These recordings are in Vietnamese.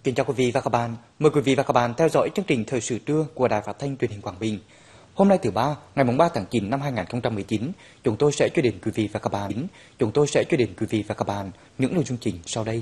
Kính chào quý vị và các bạn. Mời quý vị và các bạn theo dõi chương trình Thời sự trưa của Đài Phát thanh Truyền hình Quảng Bình. Hôm nay thứ ba, ngày 3 tháng 9 năm 2019, chúng tôi sẽ chuyển đến quý vị và các bạn những nội dung chính sau đây.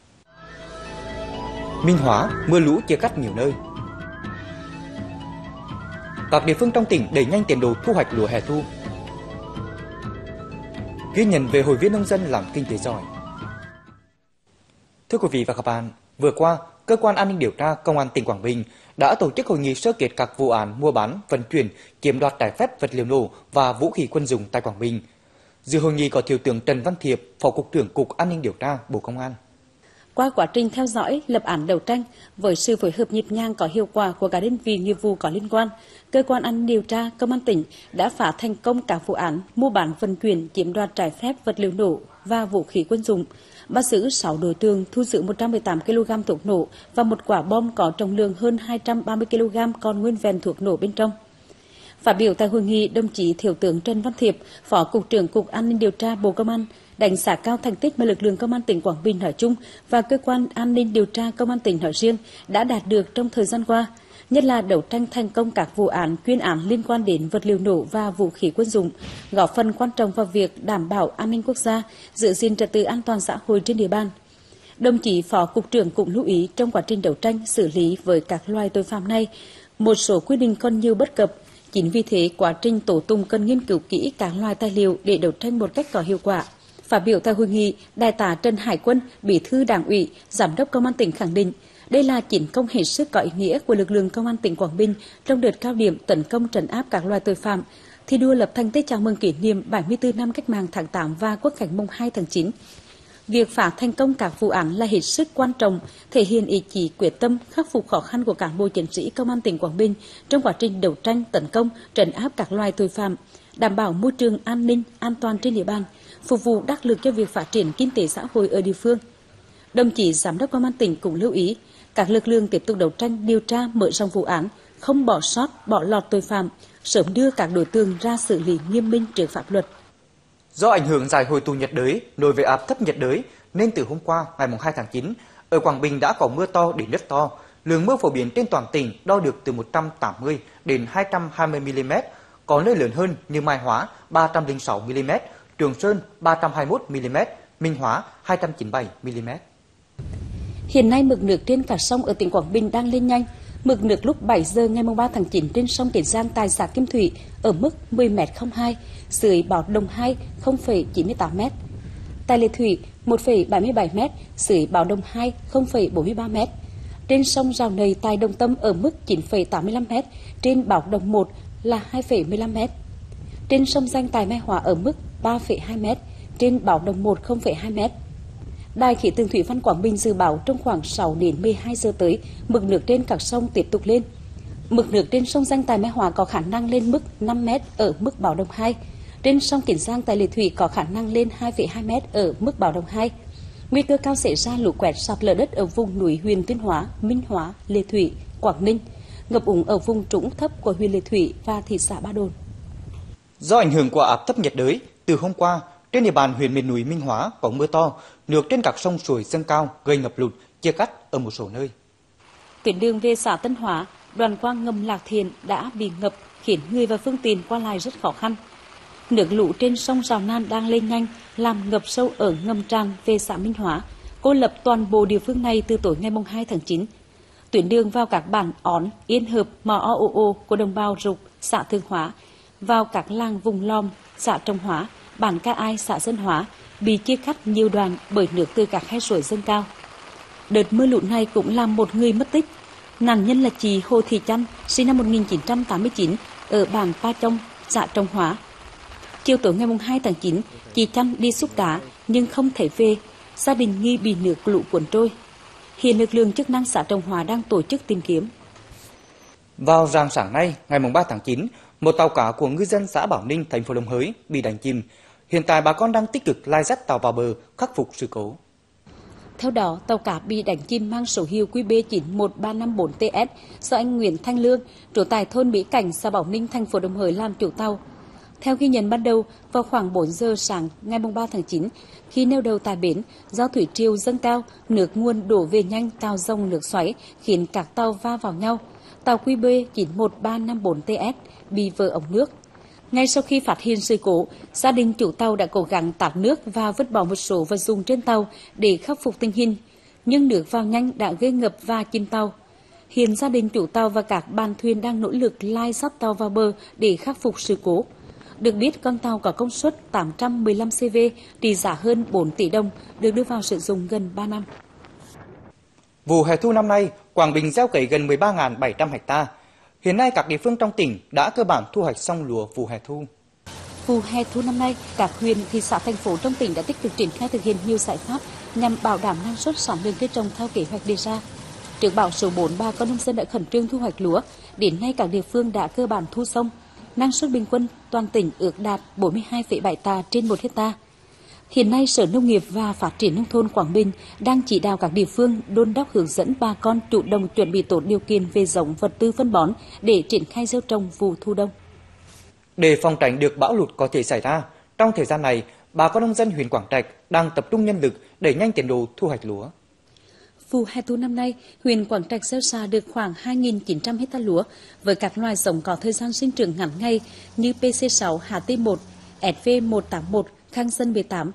Minh Hóa, mưa lũ chia cắt nhiều nơi. Các địa phương trong tỉnh đẩy nhanh tiến độ thu hoạch lúa hè thu. Ghi nhận về hội viên nông dân làm kinh tế giỏi. Thưa quý vị và các bạn, vừa qua, Cơ quan An ninh điều tra Công an tỉnh Quảng Bình đã tổ chức hội nghị sơ kết các vụ án mua bán, vận chuyển, chiếm đoạt trái phép vật liệu nổ và vũ khí quân dụng tại Quảng Bình. Dự hội nghị có Thiếu tướng Trần Văn Thiệp, Phó Cục trưởng Cục An ninh điều tra Bộ Công an. Qua quá trình theo dõi, lập án đấu tranh, với sự phối hợp nhịp nhàng có hiệu quả của các đơn vị nghiệp vụ có liên quan, Cơ quan An ninh điều tra Công an tỉnh đã phá thành công các vụ án mua bán, vận chuyển, chiếm đoạt trái phép vật liệu nổ và vũ khí quân dụng, bắt giữ 6 đối tượng, thu giữ 118 kg thuốc nổ và một quả bom có trọng lượng hơn 230 kg còn nguyên vẹn thuốc nổ bên trong. Phát biểu tại hội nghị, đồng chí Thiếu tướng Trần Văn Thiệp, Phó Cục trưởng Cục An ninh điều tra Bộ Công an đánh giá cao thành tích mà lực lượng Công an tỉnh Quảng Bình nói chung và Cơ quan An ninh điều tra Công an tỉnh nói riêng đã đạt được trong thời gian qua, nhất là đấu tranh thành công các vụ án, chuyên án liên quan đến vật liệu nổ và vũ khí quân dụng, góp phần quan trọng vào việc đảm bảo an ninh quốc gia, giữ gìn trật tự an toàn xã hội trên địa bàn. Đồng chí Phó Cục trưởng cũng lưu ý trong quá trình đấu tranh xử lý với các loài tội phạm này, một số quy định còn nhiều bất cập. Chính vì thế, quá trình tố tụng cần nghiên cứu kỹ các loại tài liệu để đấu tranh một cách có hiệu quả. Phát biểu tại hội nghị, Đại tá Trần Hải Quân, Bí thư Đảng ủy, Giám đốc Công an tỉnh khẳng định, đây là chiến công hết sức có ý nghĩa của lực lượng Công an tỉnh Quảng Bình trong đợt cao điểm tấn công trấn áp các loại tội phạm, thi đua lập thành tích chào mừng kỷ niệm 74 năm Cách mạng tháng 8 và Quốc khánh mùng 2 tháng 9. Việc phá thành công các vụ án là hết sức quan trọng, thể hiện ý chí quyết tâm khắc phục khó khăn của cán bộ chiến sĩ Công an tỉnh Quảng Bình trong quá trình đấu tranh tấn công trấn áp các loại tội phạm, đảm bảo môi trường an ninh, an toàn trên địa bàn, phục vụ đắc lực cho việc phát triển kinh tế xã hội ở địa phương. Đồng chí Giám đốc Công an tỉnh cũng lưu ý, các lực lượng tiếp tục đấu tranh, điều tra, mở rộng vụ án, không bỏ sót, bỏ lọt tội phạm, sớm đưa các đối tượng ra xử lý nghiêm minh trước pháp luật. Do ảnh hưởng giải hội tụ nhiệt đới nối với áp thấp nhiệt đới nên từ hôm qua, ngày 2 tháng 9, ở Quảng Bình đã có mưa to đến rất to. Lượng mưa phổ biến trên toàn tỉnh đo được từ 180 đến 220 mm, có nơi lớn hơn như Mai Hóa 306 mm, Trường Sơn 321 mm, Minh Hóa 297 mm. Hiện nay mực nước trên các sông ở tỉnh Quảng Bình đang lên nhanh. Mực nước lúc 7 giờ ngày 3 tháng 9 trên sông Kiến Giang tại xã Kim Thủy ở mức 10m02, dưới báo động 2 0,98m. Tại Lệ Thủy 1,77m, dưới báo động 2 0,43m. Trên sông Rào Nầy tại Đồng Tâm ở mức 9,85m, trên báo động 1 là 2,15m. Trên sông Danh tại Mai Hóa ở mức 3,2m, trên báo động 1 0,2m. Đài khí tượng thủy văn Quảng Bình dự báo trong khoảng 6 đến 12 giờ tới, mực nước trên các sông tiếp tục lên. Mực nước trên sông Danh tại Mai Hóa có khả năng lên mức 5m ở mức báo động 2. Trên sông Kiến Giang tại Lệ Thủy có khả năng lên 2,2m ở mức báo động 2. Nguy cơ cao xảy ra lũ quét, sạt lở đất ở vùng núi huyện Tuyên Hóa, Minh Hóa, Lệ Thủy, Quảng Ninh, ngập úng ở vùng trũng thấp của huyện Lệ Thủy và thị xã Ba Đồn. Do ảnh hưởng của áp thấp nhiệt đới, từ hôm qua, trên địa bàn huyện miền núi Minh Hóa có mưa to, nước trên các sông suối dâng cao gây ngập lụt, chia cắt ở một số nơi. Tuyến đường về xã Tân Hóa, đoạn qua ngầm Lạc Thiện đã bị ngập, khiến người và phương tiện qua lại rất khó khăn. Nước lũ trên sông Rào Nan đang lên nhanh, làm ngập sâu ở ngầm tràn về xã Minh Hóa, cô lập toàn bộ địa phương này từ tối ngày 2 tháng 9. Tuyến đường vào các bản Ón, Yên Hợp, Mò O Ô Ô của đồng bào Rục, xã Thương Hóa, vào các làng vùng Lom, xã Trồng Hóa, bản Ca Ai, xã Dân Hóa bị chia cắt nhiều đoạn bởi nước từ các khe suối dâng cao. Đợt mưa lũ này cũng làm một người mất tích. Nạn nhân là chị Hồ Thị Chăn, sinh năm 1989, ở bản Pa Trong, xã Trồng Hóa. Chiều tối ngày 2 tháng 9, chị Chăn đi xúc đá nhưng không thể về, gia đình nghi bị nước lũ cuốn trôi. Hiện lực lượng chức năng xã Trồng Hóa đang tổ chức tìm kiếm. Vào rạng sáng nay, ngày 3 tháng 9, một tàu cá của ngư dân xã Bảo Ninh, thành phố Đồng Hới bị đánh chìm. Hiện tại bà con đang tích cực lai dắt tàu vào bờ, khắc phục sự cố. Theo đó, tàu cá bị đánh chìm mang số hiệu QB91354TS do anh Nguyễn Thanh Lương, trú tại thôn Mỹ Cảnh, xã Bảo Ninh, thành phố Đồng Hới làm chủ tàu. Theo ghi nhận ban đầu, vào khoảng 4 giờ sáng ngày 3 tháng 9, khi neo đậu tại bến, do thủy triều dâng cao, nước nguồn đổ về nhanh tạo dòng nước xoáy khiến các tàu va vào nhau. Tàu QB 91354TS bị vỡ ống nước. Ngay sau khi phát hiện sự cố, gia đình chủ tàu đã cố gắng tạt nước và vứt bỏ một số vật dụng trên tàu để khắc phục tình hình, nhưng nước vào nhanh đã gây ngập và chìm tàu. Hiện gia đình chủ tàu và các bạn thuyền đang nỗ lực lai sắt tàu vào bờ để khắc phục sự cố. Được biết, con tàu có công suất 815 CV, trị giá hơn 4 tỷ đồng, được đưa vào sử dụng gần 3 năm. Vụ hè thu năm nay, Quảng Bình gieo cấy gần 13.700 ha. Hiện nay, các địa phương trong tỉnh đã cơ bản thu hoạch xong lúa vụ hè thu. Vụ hè thu năm nay, các huyện, thị xã, thành phố trong tỉnh đã tích cực triển khai thực hiện nhiều giải pháp nhằm bảo đảm năng suất sản lượng cây trồng theo kế hoạch đề ra. Trước bão số 4, bà con nông dân đã khẩn trương thu hoạch lúa. Đến nay, các địa phương đã cơ bản thu xong. Năng suất bình quân toàn tỉnh ước đạt 42,7 tạ trên 1 hecta. Hiện nay, Sở Nông nghiệp và Phát triển Nông thôn Quảng Bình đang chỉ đạo các địa phương đôn đốc hướng dẫn bà con chủ động chuẩn bị tốt điều kiện về giống, vật tư, phân bón để triển khai gieo trồng vụ thu đông. Để phòng tránh được bão lụt có thể xảy ra, trong thời gian này, bà con nông dân huyện Quảng Trạch đang tập trung nhân lực đẩy nhanh tiến độ thu hoạch lúa. Vụ hè thu năm nay, huyện Quảng Trạch gieo xạ được khoảng 2.900 ha lúa với các loài giống có thời gian sinh trưởng ngắn ngày như PC6, HT1, SV181, Khang Dân 18,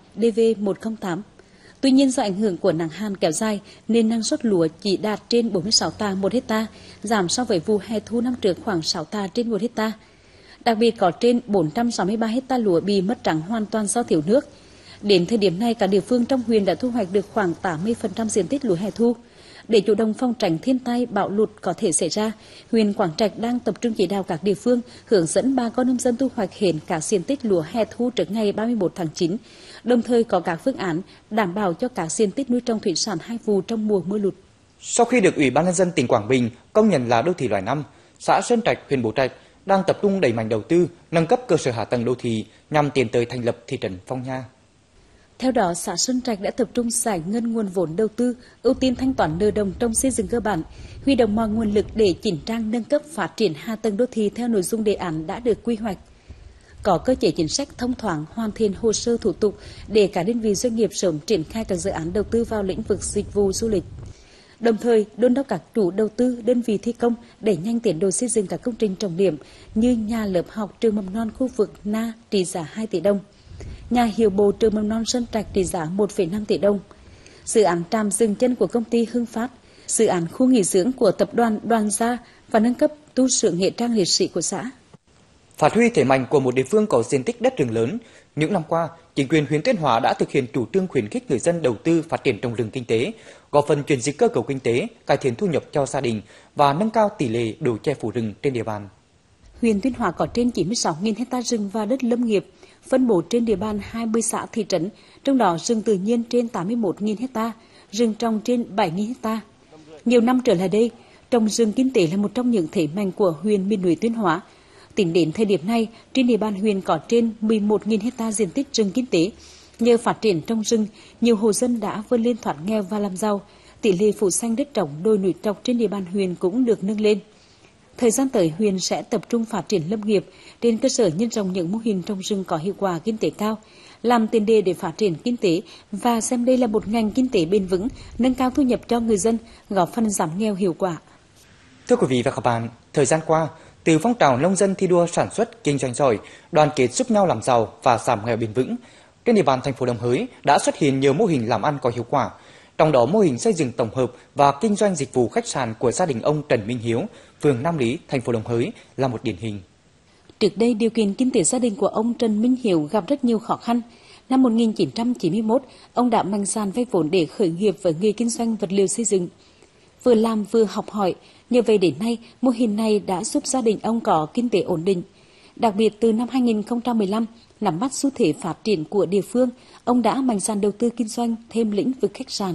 DV108. Tuy nhiên, do ảnh hưởng của nắng hạn kéo dài nên năng suất lúa chỉ đạt trên 46 tạ 1 hecta, giảm so với vụ hè thu năm trước khoảng 6 tạ trên 1 hecta. Đặc biệt có trên 463 hecta lúa bị mất trắng hoàn toàn do thiếu nước. Đến thời điểm này, cả địa phương trong huyện đã thu hoạch được khoảng 80% diện tích lúa hè thu. Để chủ động phòng tránh thiên tai bão lụt có thể xảy ra, huyện Quảng Trạch đang tập trung chỉ đạo các địa phương hướng dẫn bà con nông dân thu hoạch hết các diện tích lúa hè thu trước ngày 31 tháng 9, đồng thời có các phương án đảm bảo cho các diện tích nuôi trồng thủy sản 2 vụ trong mùa mưa lụt. Sau khi được Ủy ban nhân dân tỉnh Quảng Bình công nhận là đô thị loại 5, xã Sơn Trạch, huyện Bố Trạch đang tập trung đẩy mạnh đầu tư, nâng cấp cơ sở hạ tầng đô thị nhằm tiến tới thành lập thị trấn Phong Nha. Theo đó, xã Sơn Trạch đã tập trung giải ngân nguồn vốn đầu tư, ưu tiên thanh toán nợ động trong xây dựng cơ bản, huy động mọi nguồn lực để chỉnh trang nâng cấp phát triển hạ tầng đô thị theo nội dung đề án đã được quy hoạch. Có cơ chế chính sách thông thoáng, hoàn thiện hồ sơ thủ tục để cả đơn vị doanh nghiệp sớm triển khai các dự án đầu tư vào lĩnh vực dịch vụ du lịch. Đồng thời, đôn đốc các chủ đầu tư, đơn vị thi công đẩy nhanh tiến độ xây dựng các công trình trọng điểm như nhà lớp học trường mầm non khu vực Na trị giá 2 tỷ đồng. Nhà hiệu bộ trường mầm non Sơn Trạch trị giá 1,5 tỷ đồng, dự án trạm dừng chân của công ty Hưng Phát, dự án khu nghỉ dưỡng của tập đoàn Đoàn Gia và nâng cấp tu sửa nghĩa trang liệt sĩ của xã. Phát huy thế mạnh của một địa phương có diện tích đất rừng lớn, những năm qua, chính quyền huyện Tuyên Hóa đã thực hiện chủ trương khuyến khích người dân đầu tư phát triển trồng rừng kinh tế, góp phần chuyển dịch cơ cấu kinh tế, cải thiện thu nhập cho gia đình và nâng cao tỷ lệ độ che phủ rừng trên địa bàn. Huyện Tuyên Hóa có trên 96.000 ha rừng và đất lâm nghiệp, phân bố trên địa bàn 20 xã thị trấn, trong đó rừng tự nhiên trên 81.000 ha, rừng trồng trên 7.000 ha. Nhiều năm trở lại đây, trồng rừng kinh tế là một trong những thế mạnh của huyện miền núi Tuyên Hóa. Tính đến thời điểm này, trên địa bàn huyện có trên 11.000 ha diện tích rừng kinh tế. Nhờ phát triển trồng rừng, nhiều hộ dân đã vươn lên thoát nghèo và làm giàu. Tỷ lệ phủ xanh đất trồng, đồi núi trọc trên địa bàn huyện cũng được nâng lên. Thời gian tới, huyện sẽ tập trung phát triển lâm nghiệp trên cơ sở nhân rộng những mô hình trồng rừng có hiệu quả kinh tế cao, làm tiền đề để phát triển kinh tế và xem đây là một ngành kinh tế bền vững, nâng cao thu nhập cho người dân, góp phần giảm nghèo hiệu quả. Thưa quý vị và các bạn, thời gian qua, từ phong trào nông dân thi đua sản xuất kinh doanh giỏi, đoàn kết giúp nhau làm giàu và giảm nghèo bền vững, trên địa bàn thành phố Đồng Hới đã xuất hiện nhiều mô hình làm ăn có hiệu quả. Trong đó, mô hình xây dựng tổng hợp và kinh doanh dịch vụ khách sạn của gia đình ông Trần Minh Hiếu, phường Nam Lý, thành phố Đồng Hới là một điển hình. Trước đây, điều kiện kinh tế gia đình của ông Trần Minh Hiếu gặp rất nhiều khó khăn. Năm 1991, ông đã mạnh dạn vay vốn để khởi nghiệp với nghề kinh doanh vật liệu xây dựng. Vừa làm vừa học hỏi, nhờ vậy đến nay, mô hình này đã giúp gia đình ông có kinh tế ổn định. Đặc biệt từ năm 2015, nắm bắt xu thế phát triển của địa phương, ông đã mạnh dạn đầu tư kinh doanh thêm lĩnh vực khách sạn.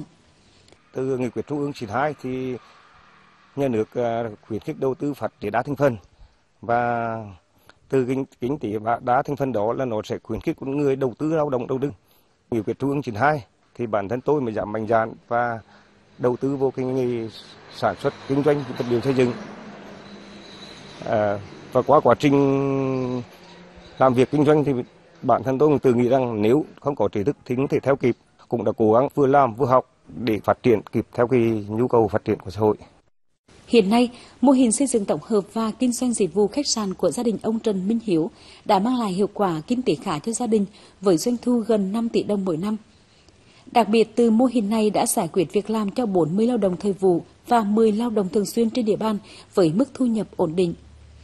Từ nghị quyết Trung ương 92 thì nhà nước khuyến khích đầu tư phát triển đa thành phần, và từ kinh tế đa thành phần đó là nó sẽ khuyến khích con người đầu tư lao động đầu tư. Nghị quyết Trung ương 92 thì bản thân tôi mới giảm mạnh dạn và đầu tư vô cái nghề sản xuất kinh doanh vật liệu xây dựng. Và qua quá trình làm việc kinh doanh thì bản thân tôi cũng tự nghĩ rằng nếu không có trí thức thì không thể theo kịp, cũng đã cố gắng vừa làm vừa học để phát triển kịp theo cái nhu cầu phát triển của xã hội. Hiện nay, mô hình xây dựng tổng hợp và kinh doanh dịch vụ khách sạn của gia đình ông Trần Minh Hiếu đã mang lại hiệu quả kinh tế khá cho gia đình với doanh thu gần 5 tỷ đồng mỗi năm. Đặc biệt, từ mô hình này đã giải quyết việc làm cho 40 lao động thời vụ và 10 lao động thường xuyên trên địa bàn với mức thu nhập ổn định.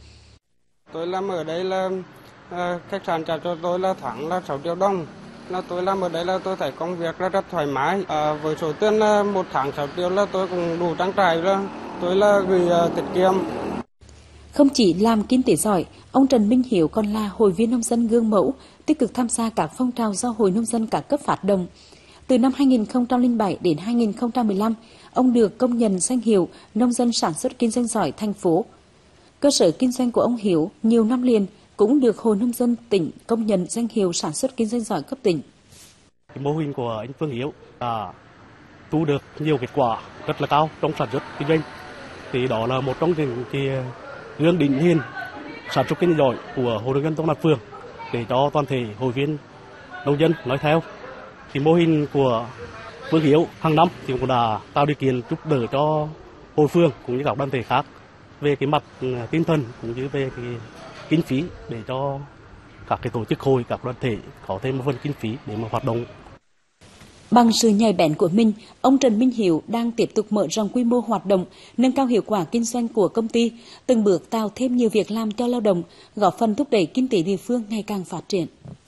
Tôi làm ở đây là khách sạn trả cho tôi là tháng là 6 triệu đồng. Tôi làm ở đây là tôi thấy công việc rất thoải mái. Với số tiền là một tháng 6 triệu là tôi cũng đủ trang trải rồi. Tôi là gửi tiết kiệm. Không chỉ làm kinh tế giỏi, ông Trần Minh Hiếu còn là hội viên nông dân gương mẫu, tích cực tham gia các phong trào do Hội Nông dân các cấp phát động. Từ năm 2007 đến 2015, ông được công nhận danh hiệu nông dân sản xuất kinh doanh giỏi thành phố. Cơ sở kinh doanh của ông Hiếu nhiều năm liền cũng được Hội Nông dân tỉnh công nhận danh hiệu sản xuất kinh doanh giỏi cấp tỉnh. Mô hình của anh Phương Hiếu đã thu được nhiều kết quả rất là cao trong sản xuất kinh doanh. Thì đó là một trong những cái gương điển hình sản xuất kinh doanh giỏi của Hội Nông dân Tân Lạc Phường để cho toàn thể hội viên nông dân nói theo. Thì mô hình của Phương Hiếu hàng năm thì cũng đã tạo điều kiện giúp đỡ cho hội phường cũng như các đoàn thể khác về cái mặt tinh thần cũng như về cái kinh phí để cho các cái tổ chức hội, các đoàn thể có thêm một phần kinh phí để mà hoạt động. Bằng sự nhạy bén của mình, ông Trần Minh Hiếu đang tiếp tục mở rộng quy mô hoạt động, nâng cao hiệu quả kinh doanh của công ty, từng bước tạo thêm nhiều việc làm cho lao động, góp phần thúc đẩy kinh tế địa phương ngày càng phát triển.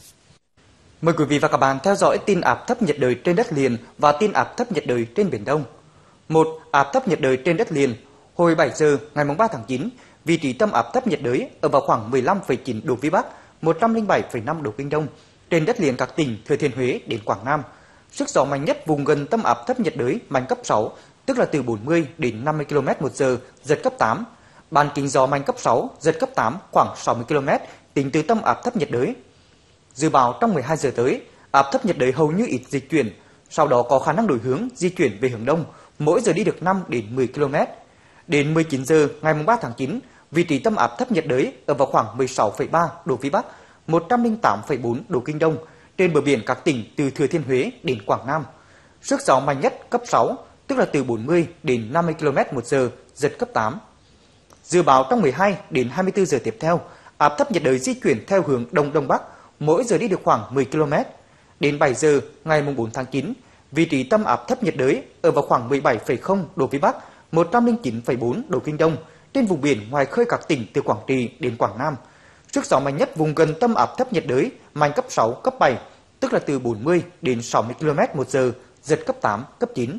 Mời quý vị và các bạn theo dõi tin áp thấp nhiệt đới trên đất liền và tin áp thấp nhiệt đới trên Biển Đông. Một, áp thấp nhiệt đới trên đất liền. Hồi 7 giờ ngày 3 tháng 9, vị trí tâm áp thấp nhiệt đới ở vào khoảng 15,9 độ Vĩ Bắc, 107,5 độ Kinh Đông, trên đất liền các tỉnh Thừa Thiên Huế đến Quảng Nam. Sức gió mạnh nhất vùng gần tâm áp thấp nhiệt đới mạnh cấp 6, tức là từ 40 đến 50 km/h, giật cấp 8. Bán kính gió mạnh cấp 6, giật cấp 8, khoảng 60 km tính từ tâm áp thấp nhiệt đới. Dự báo trong 12 giờ tới, áp thấp nhiệt đới hầu như ít dịch chuyển, sau đó có khả năng đổi hướng di chuyển về hướng đông, mỗi giờ đi được 5 đến 10 km. Đến 19 giờ ngày 3 tháng 9, vị trí tâm áp thấp nhiệt đới ở vào khoảng 16,3 độ Vĩ Bắc, 108,4 độ Kinh Đông, trên bờ biển các tỉnh từ Thừa Thiên Huế đến Quảng Nam. Sức gió mạnh nhất cấp 6, tức là từ 40 đến 50 km/h, giật cấp 8. Dự báo trong 12 đến 24 giờ tiếp theo, áp thấp nhiệt đới di chuyển theo hướng đông đông bắc, mỗi giờ đi được khoảng 10 km. Đến 7 giờ ngày 4 tháng 9, vị trí tâm áp thấp nhiệt đới ở vào khoảng 17,0 độ Vĩ Bắc, 109,4 độ Kinh Đông, trên vùng biển ngoài khơi các tỉnh từ Quảng Trị đến Quảng Nam. Sức gió mạnh nhất vùng gần tâm áp thấp nhiệt đới mạnh cấp 6, cấp 7, tức là từ 40 đến 60 km/h, giật cấp 8, cấp 9.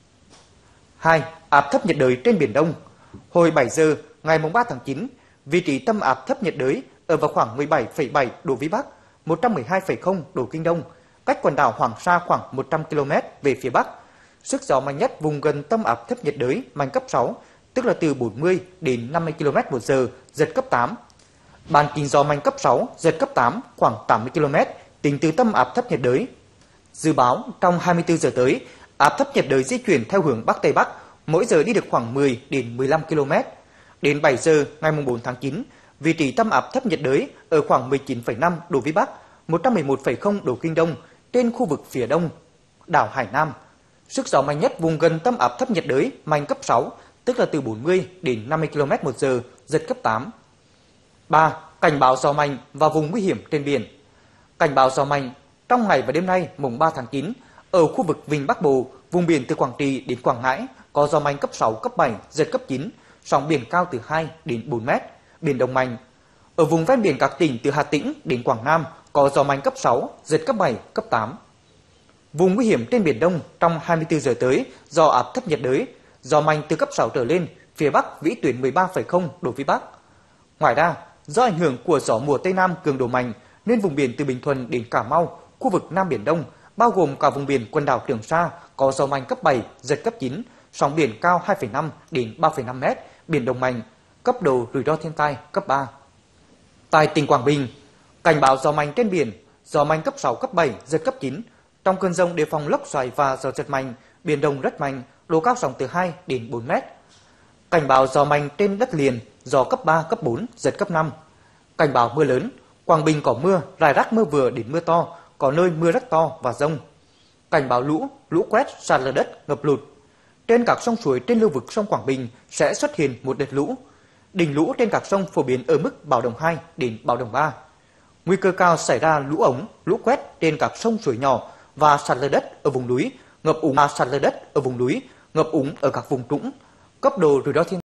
2. Áp thấp nhiệt đới trên Biển Đông. Hồi 7 giờ ngày 3 tháng 9, vị trí tâm áp thấp nhiệt đới ở vào khoảng 17,7 độ Vĩ Bắc, 112,0 độ Kinh Đông, cách quần đảo Hoàng Sa khoảng 100 km về phía Bắc. Sức gió mạnh nhất vùng gần tâm áp thấp nhiệt đới mạnh cấp 6, tức là từ 40 đến 50 km/h, giật cấp 8. Bán kính gió mạnh cấp 6, giật cấp 8, khoảng 80 km, tính từ tâm áp thấp nhiệt đới. Dự báo trong 24 giờ tới, áp thấp nhiệt đới di chuyển theo hướng Bắc Tây Bắc, mỗi giờ đi được khoảng 10 đến 15 km. Đến 7 giờ ngày 4 tháng 9, vị trí tâm áp thấp nhiệt đới ở khoảng 19,5 độ Vĩ Bắc, 111,0 độ Kinh Đông, trên khu vực phía đông đảo Hải Nam. Sức gió mạnh nhất vùng gần tâm áp thấp nhiệt đới mạnh cấp 6, tức là từ 40 đến 50 km/h, giật cấp 8. 3. Cảnh báo gió mạnh và vùng nguy hiểm trên biển. Cảnh báo gió mạnh trong ngày và đêm nay mùng 3 tháng 9, ở khu vực Vịnh Bắc Bộ, vùng biển từ Quảng Trị đến Quảng Ngãi có gió mạnh cấp 6, cấp 7, giật cấp 9, sóng biển cao từ 2 đến 4 mét, biển động mạnh. Ở vùng ven biển các tỉnh từ Hà Tĩnh đến Quảng Nam có gió mạnh cấp 6, giật cấp 7, cấp 8. Vùng nguy hiểm trên Biển Đông trong 24 giờ tới do áp thấp nhiệt đới, gió mạnh từ cấp 6 trở lên, phía Bắc vĩ tuyến 13,0 độ Vĩ Bắc. Ngoài ra, do ảnh hưởng của gió mùa Tây Nam cường độ mạnh nên vùng biển từ Bình Thuận đến Cà Mau, khu vực Nam Biển Đông, bao gồm cả vùng biển quần đảo Trường Sa có gió mạnh cấp 7, giật cấp 9, sóng biển cao 2,5 đến 3,5 mét, biển động mạnh, cấp độ rủi ro thiên tai cấp 3. Tại tỉnh Quảng Bình, cảnh báo gió mạnh trên biển, gió mạnh cấp 6, cấp 7, giật cấp 9. Trong cơn dông đề phòng lốc xoáy và gió giật mạnh, biển động rất mạnh, độ cao sóng từ 2 đến 4 mét. Cảnh báo gió mạnh trên đất liền, gió cấp 3, cấp 4, giật cấp 5. Cảnh báo mưa lớn, Quảng Bình có mưa, rải rác mưa vừa đến mưa to, có nơi mưa rất to và dông. Cảnh báo lũ, lũ quét, sạt lở đất, ngập lụt. Trên các sông suối trên lưu vực sông Quảng Bình sẽ xuất hiện một đợt lũ. Đỉnh lũ trên các sông phổ biến ở mức báo động 2 đến báo động 3. Nguy cơ cao xảy ra lũ ống, lũ quét trên các sông suối nhỏ và sạt lở đất ở vùng núi, ngập úng ở vùng núi, ngập úng ở các vùng trũng. Cấp độ rủi ro thiên